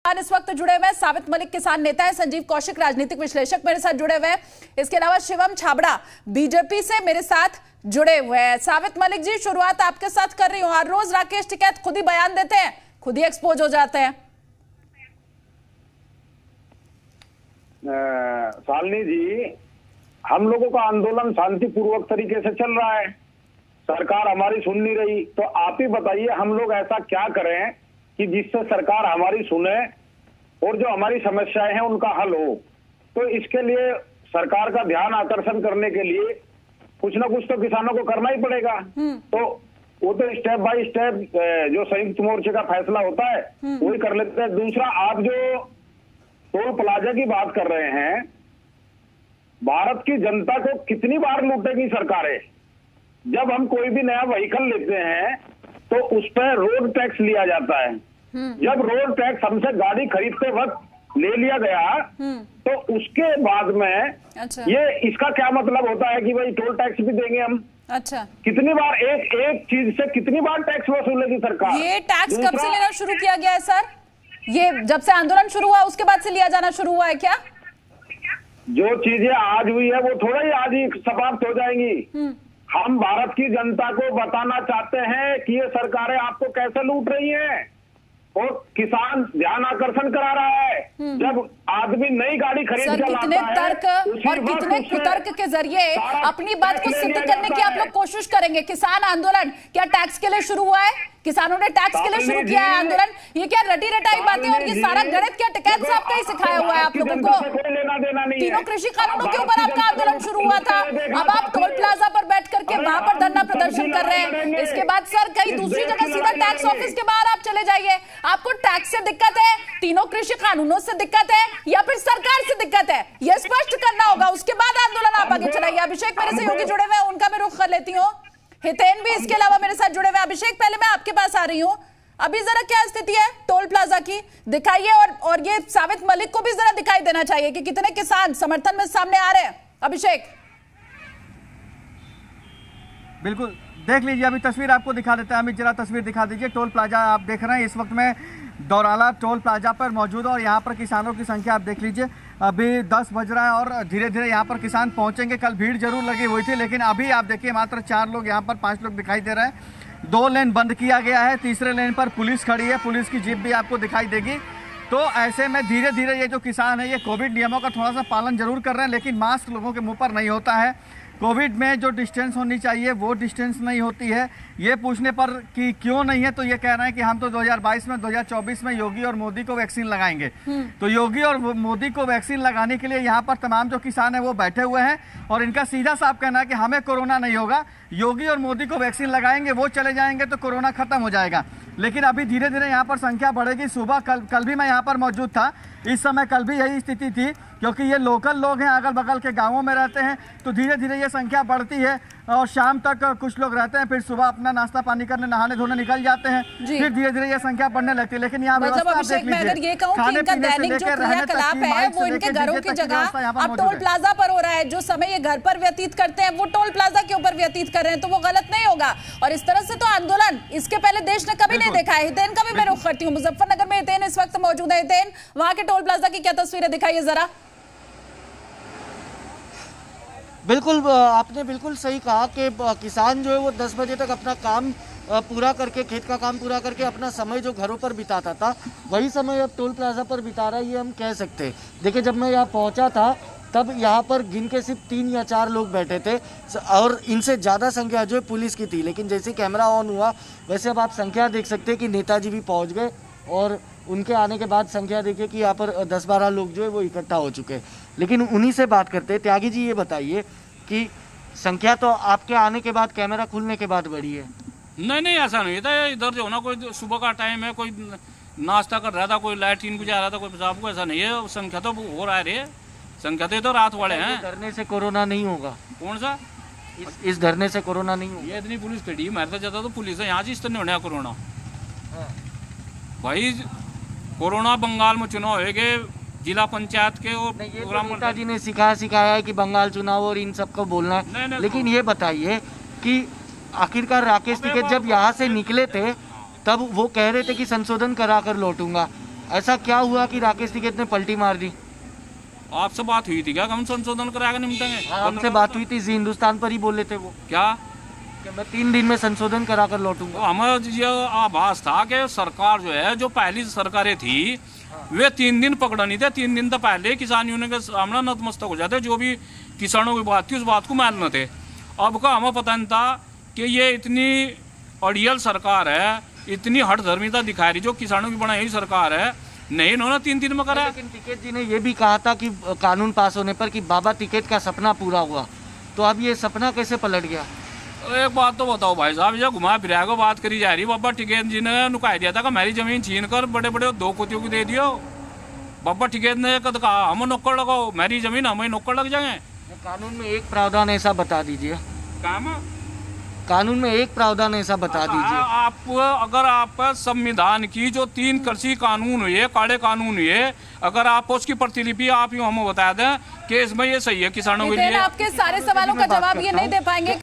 इस वक्त जुड़े हुए हैं साबित मलिक किसान नेता है, संजीव कौशिक राजनीतिक विश्लेषक मेरे साथ जुड़े हुए हैं, इसके अलावा शिवम छाबड़ा बीजेपी से मेरे साथ जुड़े हुए हैं। साबित मलिक जी, शुरुआत आपके साथ कर रही हूं। हर रोज राकेश टिकैत खुद ही बयान देते हैं, खुद ही एक्सपोज हो जाते हैं। शालिनी जी, हम लोगों का आंदोलन शांतिपूर्वक तरीके से चल रहा है, सरकार हमारी सुन नहीं रही, तो आप ही बताइए हम लोग ऐसा क्या करें कि जिससे सरकार हमारी सुने और जो हमारी समस्याएं हैं उनका हल हो। तो इसके लिए सरकार का ध्यान आकर्षण करने के लिए कुछ ना कुछ तो किसानों को करना ही पड़ेगा। तो वो तो स्टेप बाय स्टेप जो संयुक्त मोर्चे का फैसला होता है वही कर लेते हैं। दूसरा, आप जो टोल प्लाजा की बात कर रहे हैं, भारत की जनता को कितनी बार लूटेगी सरकारें। जब हम कोई भी नया व्हीकल लेते हैं तो उस पर रोड टैक्स लिया जाता है। जब रोड टैक्स हमसे गाड़ी खरीदते वक्त ले लिया गया तो उसके बाद में ये इसका क्या मतलब होता है कि भाई टोल टैक्स भी देंगे हम। अच्छा, कितनी बार एक चीज से कितनी बार टैक्स वसूलेगी सरकार। ये टैक्स कब से लेना शुरू किया गया है सर? ये जब से आंदोलन शुरू हुआ उसके बाद से लिया जाना शुरू हुआ है क्या? जो चीजें आज हुई है वो थोड़ा ही आज ही समाप्त हो जाएंगी। हम भारत की जनता को बताना चाहते हैं कि ये सरकारें आपको कैसे लूट रही हैं और किसान ध्यान आकर्षण करा रहा है। जब आदमी नई गाड़ी खरीद कर कितने तर्क और कितने कुतर्क के जरिए अपनी बात को सिद्ध करने की आप लोग कोशिश करेंगे। किसान आंदोलन क्या टैक्स के लिए शुरू हुआ है? किसानों ने टैक्स के लिए शुरू किया है आंदोलन? ये क्या रटी रटाई बातें और ये सारा गणित क्या टिकैत साहब का ही सिखाया हुआ है आप लोगों को? तीनों कृषि कानूनों के ऊपर आपका आंदोलन शुरू हुआ था, अब आप टोल प्लाजा पर बैठ करके वहां पर धरना प्रदर्शन कर रहे हैं। इसके बाद सर कहीं दूसरी जगह सीधा टैक्स ऑफिस के बाहर आप चले जाइए। आपको टैक्स से दिक्कत है, तीनों कृषि कानूनों से दिक्कत है या फिर सरकार से दिक्कत है, यह स्पष्ट करना होगा। उसके बाद आंदोलन आप आगे चलाइए। अभिषेक मेरे सहयोगी जुड़े हुए हैं, उनका मैं रुख कर लेती हूँ। हितेन भी इसके अलावा मेरे साथ जुड़े हुए। अभिषेक, पहले मैं आपके पास आ रही हूँ, अभी जरा क्या स्थिति है टोल प्लाजा की दिखाइए और ये साबित मलिक को भी जरा दिखाई देना चाहिए कि कितने किसान समर्थन में सामने आ रहे हैं। अभिषेक, बिल्कुल देख लीजिए, अभी तस्वीर आपको दिखा देते हैं। अमित जरा तस्वीर दिखा दीजिए। टोल प्लाजा आप देख रहे हैं, इस वक्त मैं दौराला टोल प्लाजा पर मौजूद हूं और यहाँ पर किसानों की संख्या आप देख लीजिए। अभी 10 बज रहा है और धीरे धीरे यहाँ पर किसान पहुँचेंगे। कल भीड़ जरूर लगी हुई थी, लेकिन अभी आप देखिए मात्र 4 लोग यहाँ पर, 5 लोग दिखाई दे रहे हैं। 2 लेन बंद किया गया है, तीसरे लेन पर पुलिस खड़ी है, पुलिस की जीप भी आपको दिखाई देगी। तो ऐसे में धीरे धीरे ये जो किसान है ये कोविड नियमों का थोड़ा सा पालन जरूर कर रहे हैं, लेकिन मास्क लोगों के मुंह पर नहीं होता है। कोविड में जो डिस्टेंस होनी चाहिए वो डिस्टेंस नहीं होती है। ये पूछने पर कि क्यों नहीं है तो ये कह रहे हैं कि हम तो 2022 में 2024 में योगी और मोदी को वैक्सीन लगाएंगे। तो योगी और मोदी को वैक्सीन लगाने के लिए यहाँ पर तमाम जो किसान है वो बैठे हुए हैं और इनका सीधा साफ कहना है कि हमें कोरोना नहीं होगा, योगी और मोदी को वैक्सीन लगाएंगे, वो चले जाएंगे तो कोरोना खत्म हो जाएगा। लेकिन अभी धीरे धीरे यहाँ पर संख्या बढ़ेगी। सुबह कल भी मैं यहाँ पर मौजूद था, इस समय कल भी यही स्थिति थी, क्योंकि ये लोकल लोग हैं, अगल बगल के गांवों में रहते हैं, तो धीरे धीरे ये संख्या बढ़ती है और शाम तक कुछ लोग रहते हैं, फिर सुबह अपना नाश्ता पानी करने नहाने धोने निकल जाते हैं, फिर धीरे धीरे ये संख्या बढ़ने लगती है। लेकिन यहाँ मतलब अभिषेक, मैं अगर ये कहूँ कि इनका दैनिक जो क्रियाकलाप है वो इनके घरों की जगह अब टोल प्लाजा पर हो रहा है। जो समय ये घर पर व्यतीत करते हैं वो टोल प्लाजा के ऊपर व्यतीत कर रहे हैं, तो वो गलत नहीं होगा। और इस तरह से तो आंदोलन इसके पहले देश ने कभी नहीं देखा है। हितेन का भी मैं रुख करती हूँ, मुजफ्फरनगर में हितेन इस वक्त मौजूद है। हितेन, वहां के टोल प्लाजा की क्या तस्वीरें दिखाइए जरा। बिल्कुल, आपने बिल्कुल सही कहा कि किसान जो है वो 10 बजे तक अपना काम पूरा करके, खेत का काम पूरा करके अपना समय जो घरों पर बिताता था वही समय अब टोल प्लाजा पर बिता रहा है, ये हम कह सकते हैं। देखिए, जब मैं यहाँ पहुँचा था तब यहाँ पर गिन के सिर्फ 3 या 4 लोग बैठे थे और इनसे ज़्यादा संख्या जो है पुलिस की थी। लेकिन जैसे कैमरा ऑन हुआ वैसे अब आप संख्या देख सकते हैं कि नेताजी भी पहुँच गए और उनके आने के बाद संख्या देखिए कि यहाँ पर 10-12 लोग जो है वो इकट्ठा हो चुके हैं। लेकिन उन्हीं से बात करते हैं। त्यागी जी, ये बताइए कि संख्या तो आपके आने के बाद, कैमरा खुलने के बाद बढ़ी है? नहीं, ऐसा नहीं था। इधर जो ना कोई सुबह का टाइम है, कोई नाश्ता कर रहा था, कोई लाइटिन गुजार रहा था, कोई पेशाब को, ऐसा नहीं है। संख्या तो हो रहा है रे, संख्या तो रात वाले हैं। धरने से कोरोना नहीं होगा? कौन सा? इस धरने से कोरोना नहीं होगा? ये इतनी पुलिस खड़ी, मारता जाता तो पुलिस है यहाँ से, इस तरह नहीं होना कोरोना। भाई कोरोना बंगाल में चुनाव होएगे, जिला पंचायत के और नेताजी ने सिखाया है कि बंगाल चुनाव और इन सबको बोलना है। लेकिन ये बताइए कि आखिरकार राकेश टिकैत जब यहाँ से निकले थे तब वो कह रहे थे कि संशोधन करा कर लौटूंगा, ऐसा क्या हुआ कि राकेश टिकैत ने पलटी मार दी? आपसे बात हुई थी क्या? हम संशोधन कराकर निपटेंगे? हमसे बात हुई थी, जी हिंदुस्तान पर ही बोले थे वो क्या कि मैं 3 दिन में संशोधन करा कर लौटूंगा। तो हमें ये आभास था कि सरकार जो है, जो पहली सरकारें थी वे 3 दिन पकड़नी थे। 3 दिन तो पहले किसान यूनियन के सामने नतमस्तक हो जाते, जो भी किसानों की बात थी उस बात को मान लेते। अब का हमें पता नहीं था कि ये इतनी अड़ियल सरकार है, इतनी हठधर्मिता दिखा रही, जो किसानों की बनाई हुई सरकार है। नहीं, इन्होंने 3 दिन में करा। लेकिन टिकैत जी ने ये भी कहा था कि कानून पास होने पर कि बाबा टिकैत का सपना पूरा हुआ, तो अब ये सपना कैसे पलट गया? एक बात तो बताओ भाई साहब, ये घुमा फिरा को बात करी जा रही। बाबा टिकैत जी ने नुकाई दिया था कि मेरी जमीन छीन कर बड़े बड़े 2 कोतियों को दे दियो। बाबा टिकैत ने कहा हम नौकर लगाओ, मेरी जमीन हमें नौकर लग जाएंगे। कानून में एक प्रावधान ऐसा बता दीजिए, काम कानून में एक प्रावधान ऐसा बता दीजिए। आप अगर आप संविधान की जो 3 कृषि कानून हुए, काले कानून हुए, अगर आप उसकी प्रतिलिपि आप यूँ हमें बता दें कि इसमें ये सही है किसानों के लिए। आपके सारे सवालों का जवाब ये नहीं दे पाएंगे।